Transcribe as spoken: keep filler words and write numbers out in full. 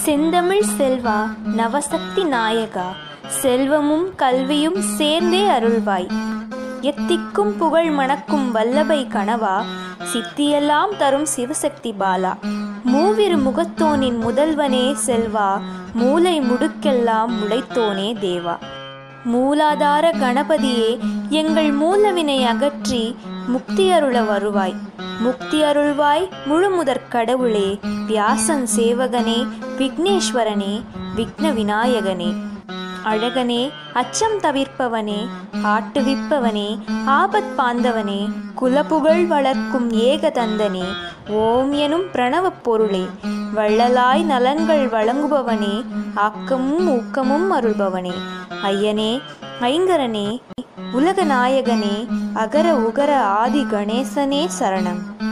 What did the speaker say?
செந்தமிழ் செல்வா நவசக்தி நாயகா, செல்வமும் கல்வியும் சேர்ந்தே அருள்வாய். எத்திக்கும் புகழ் மணக்கும் வல்லபை கணவா, சித்தியெல்லாம் தரும் சிவசக்தி பாலா. மூவிரு முகத்தோனின் முதல்வனே செல்வா, மூலை முடுக்கெல்லாம் முளைத்தோனே தேவா. மூலாதார கணபதியே, எங்கள் மூலவினை அகற்றி முக்தி அருள வருவாய். முக்தி அருள்வாய் முழுமுதற் கடவுளே, வியாசன் சேவகனே, விக்னேஸ்வரனே, விக்ன விநாயகனே. அழகனே, அச்சம் தவிர்ப்பவனே, ஆட்டுவிப்பவனே, ஆபத் பாந்தவனே, குலப்புகழ் வளர்க்கும் ஏகதந்தனே, ஓம் எனும் பிரணவப் பொருளே, வள்ளலாய் நலன்கள் வழங்குபவனே, ஆக்கமும் ஊக்கமும் அருள்பவனே. ஐயனே, ஐங்கரனே, உலக நாயகனே, அகர உகர ஆதி கணேசனே சரணம்.